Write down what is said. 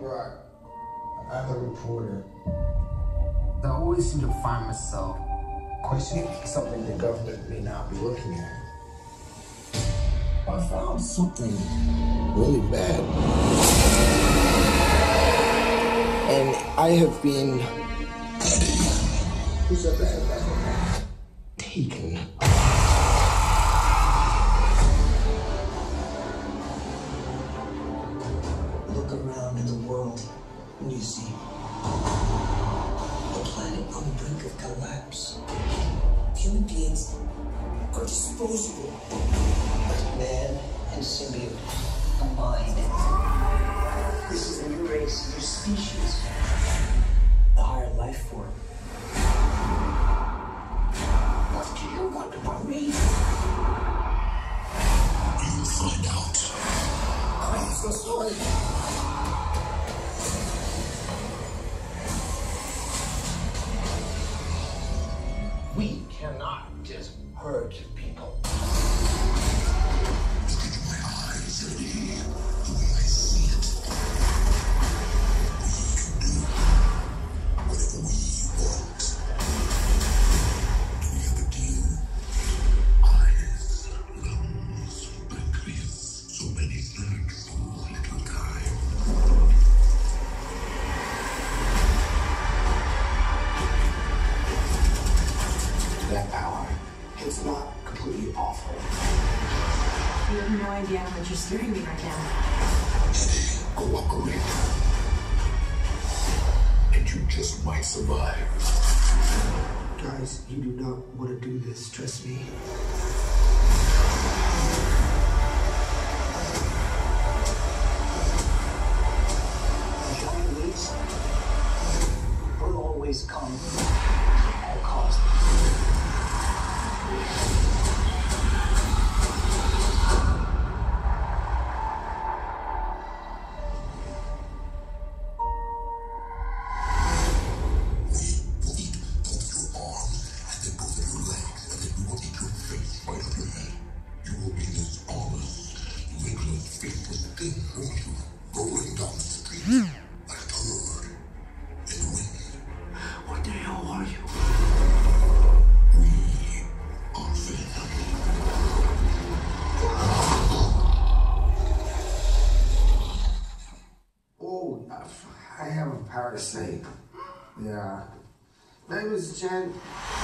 Right. I'm a reporter. I always seem to find myself Questioning something the government may not be looking at. I found something really bad. And I have been... Who's a bad? taken. Look around in the world and you see a planet on the brink of collapse. Human beings are disposable. Man and symbiote combined. This is a new race, a new species. The higher life form. What do you want about me? You'll find out. I'm so sorry. We cannot just hurt people. Look into my eyes, Eddie. The way I see it. We can do whatever we want. Do we have a deal? Eyes, lungs, pancreas. So many thanks for little time. That power, it's not completely awful. You have no idea how much you're scaring me right now. Eddie, cooperate. And you just might survive. Guys, you do not want to do this, trust me. The giant leaps will always come at a cost. What the hell are you? Oh, I have a power to say. Yeah. Name is Jen.